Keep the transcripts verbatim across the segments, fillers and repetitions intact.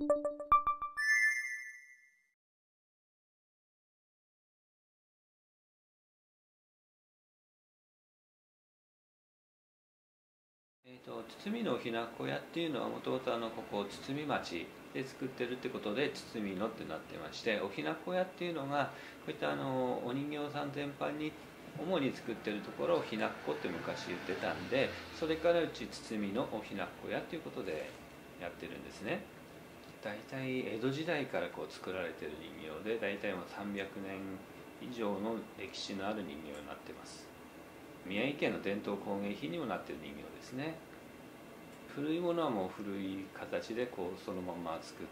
えーと、堤のひな小屋っていうのはもともとここ堤町で作ってるってことで堤のってなってまして、おひな小屋っていうのがこういったあのお人形さん全般に主に作ってるところをひなっこって昔言ってたんで、それからうち堤のおひな小屋っていうことでやってるんですね。大体江戸時代からこう作られてる人形で、大体もうさんびゃくねん以上の歴史のある人形になってます。宮城県の伝統工芸品にもなっている人形ですね。古いものはもう古い形でこうそのまま作って、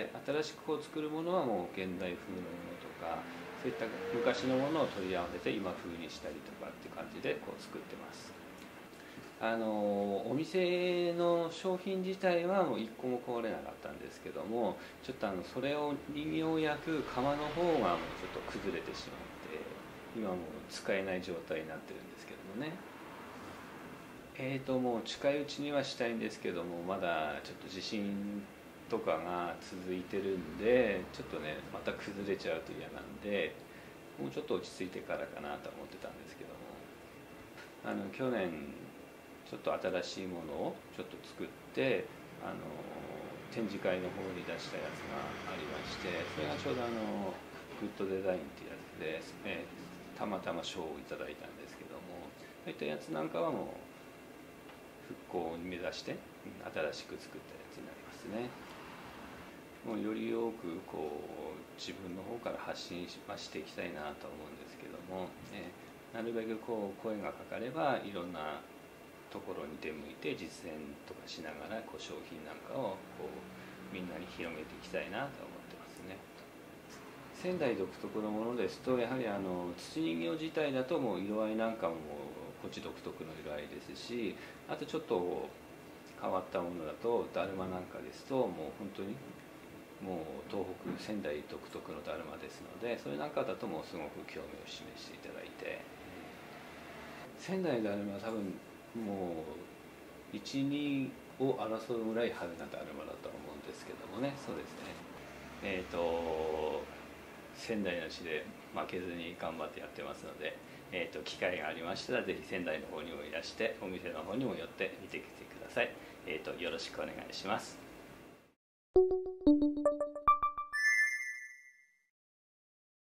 新しくこう作るものはもう現代風のものとか、そういった昔のものを取り合わせて今風にしたりとかっていう感じでこう作ってます。あのお店の商品自体はもう一個も壊れなかったんですけども、ちょっとあのそれを人形を焼く窯の方がもうちょっと崩れてしまって、今もう使えない状態になってるんですけどもね。えーともう近いうちにはしたいんですけども、まだちょっと地震とかが続いてるんで、ちょっとねまた崩れちゃうと嫌なんで、もうちょっと落ち着いてからかなと思ってたんですけども、あの去年ちょっと新しいものをちょっと作って、あの展示会の方に出したやつがありまして、それがちょうどあのグッドデザインっていうやつで、えー、たまたま賞をいただいたんですけども、そういったやつなんかはもう復興を目指して新しく作ったやつになりますね。もうより多くこう自分の方から発信ししていきたいなと思うんですけども、えー、なるべくこう声がかかればいろんなところに出向いて実践とかしながらこう商品なんかをこうみんなに広げていきたいなと思ってますね。仙台独特のものですと、やはりあの土人形自体だともう色合いなんかもこっち独特の色合いですし、あとちょっと変わったものだとだるまなんかですともう本当にもう東北仙台独特のだるまですので、それなんかだともうすごく興味を示していただいて、仙台のだるまは多分もういち、にを争うぐらい派手なだるまだと思うんですけどもね。そうですね、えっ、ー、と仙台の地で負けずに頑張ってやってますので、えー、と機会がありましたらぜひ仙台の方にもいらしてお店の方にも寄って見てきてください。えー、とよろしくお願いします。